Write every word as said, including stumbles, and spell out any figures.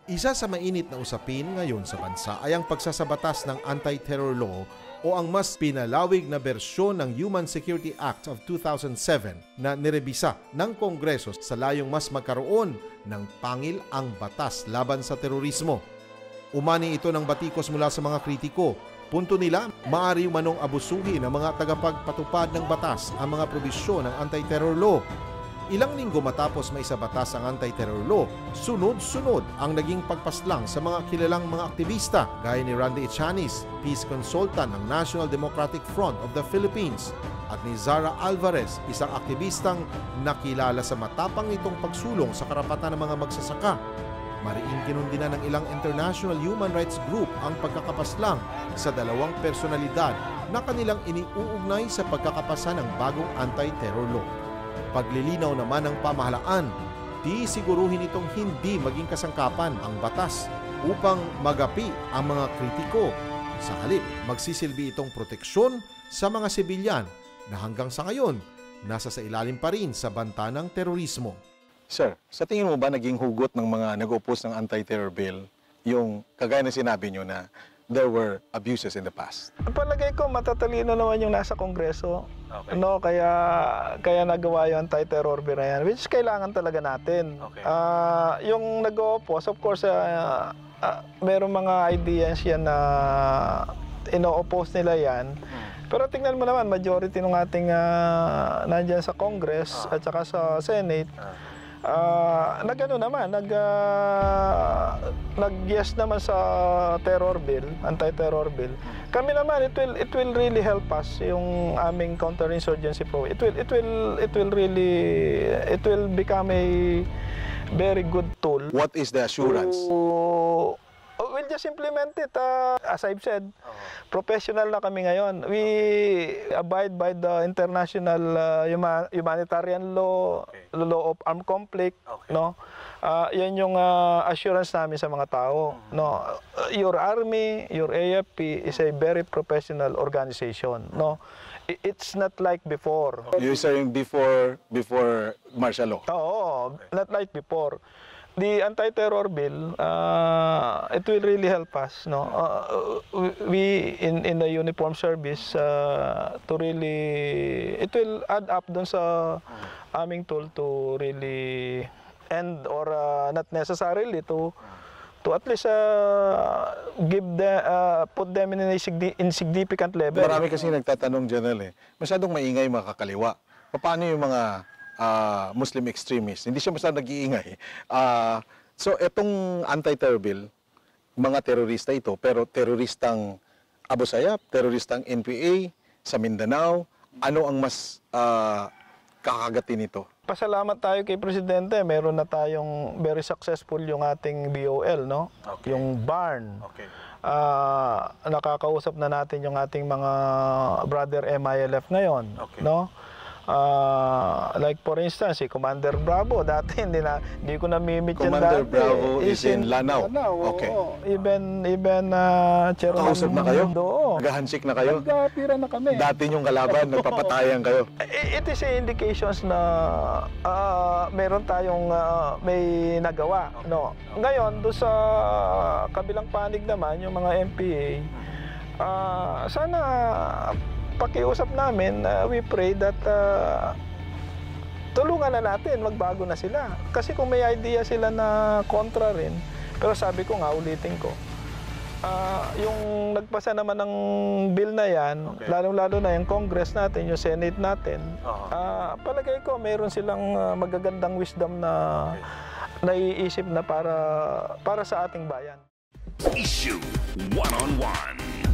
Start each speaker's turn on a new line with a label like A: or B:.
A: Isa sa mainit na usapin ngayon sa bansa ay ang pagsasabatas ng anti-terror law o ang mas pinalawig na bersyon ng Human Security Act of two thousand seven na nirebisa ng Kongreso sa layong mas magkaroon ng pangil ang batas laban sa terorismo. Umani ito ng batikos mula sa mga kritiko. Punto nila, maaari manong abusuhin ng mga tagapagpatupad ng batas ang mga probisyon ng anti-terror law. Ilang linggo matapos maisabatas ang anti-terror law, sunod-sunod ang naging pagpaslang sa mga kilalang mga aktivista gaya ni Randy Echanis, peace consultant ng National Democratic Front of the Philippines, at ni Zara Alvarez, isang aktivistang nakilala sa matapang nitong pagsulong sa karapatan ng mga magsasaka. Mariing kinundina ng ilang international human rights group ang pagkakapaslang sa dalawang personalidad na kanilang iniuugnay sa pagkakapasa ng bagong anti-terror law. Paglilinaw naman ng pamahalaan, di siguruhin itong hindi maging kasangkapan ang batas upang magapi ang mga kritiko. Sa halip, magsisilbi itong proteksyon sa mga sibilyan na hanggang sa ngayon, nasa sa ilalim pa rin sa banta ng terorismo.
B: Sir, sa tingin mo ba naging hugot ng mga nag-oppose ng anti-terror bill yung kagaya na sinabi nyo na there were abuses in the past?
C: Palagay ko matatalino naman yung nasa Kongreso.
B: Okay.
C: No, kaya kaya nagawa yung anti-terror bill na yan, which kailangan talaga natin.
B: Okay.
C: Uh, yung nag-oppose, of course, uh, uh, merong mga ideas yan na ino-oppose nila yan. Hmm. Pero tingnan mo naman, majority ng ating uh, nandyan sa Congress uh. at saka sa Senate, uh. Uh, nag-ano naman, nag, uh, nag-yes naman sa terror bill, anti-terror bill. Kami naman, it will, it will really help us yung aming counterinsurgency program. It will, it will, it will really, it will become a very good tool.
B: What is the assurance?
C: To, we'll just implement it. Uh, as I've said, uh-huh. professional na kami ngayon. We abide by the international uh, huma humanitarian law, okay. law of armed conflict. Okay. No? Uh, yan yung uh, assurance namin sa mga tao. Mm-hmm. No? Uh, your army, your A F P is a very professional organization. No? It's not like before.
B: You're saying before, before martial law?
C: Oo, okay. Not like before. The anti-terror bill, uh, it will really help us, no? Uh, we in in the uniform service uh, to really, it will add up dun sa aming tool to really end or uh, not necessarily to to at least uh, give the uh, put them in a insignificant level.
B: Marami kasi nagtatanong, General, eh, masyadong maingay mga kakaliwa. Paano yung mga Uh, Muslim extremists? Hindi siya basta nag-iingay. Uh, so, etong anti-terror bill, mga terorista ito, pero teroristang Abu Sayyaf, teroristang N P A, sa Mindanao, ano ang mas uh, kakagatin nito?
C: Pasalamat tayo kay Presidente. Meron na tayong very successful yung ating B O L, no? Okay. Yung barn. Okay. Uh, nakakausap na natin yung ating mga brother M I L F ngayon, okay. No? Uh, like for instance, si Commander Bravo, dati hindi na hindi ko namimit yan dati.
B: Commander Bravo is in Lanao.
C: Lanao,
B: okay.
C: Oo. Even even uh, Chairman
B: Kausap na kayo?
C: Oo.
B: Nag-handshake na kayo?
C: Nagkapira na kami.
B: Dati yung kalaban, nagpapatayan kayo?
C: It is a indications na uh, meron tayong uh, may nagawa. No. Ngayon, doon sa kabilang panig naman, yung mga M P A, uh, sana pakiusap namin, uh, we pray that uh, tulungan na natin, magbago na sila. Kasi kung may idea sila na kontra rin, pero sabi ko nga, ulitin ko, uh, yung nagpasa naman ng bill na yan, okay. lalong-lalo na yung Congress natin, yung Senate natin, uh-huh. uh, palagay ko, mayroon silang uh, magagandang wisdom na okay. naiisip na para, para sa ating bayan.
D: Issue one-on-one.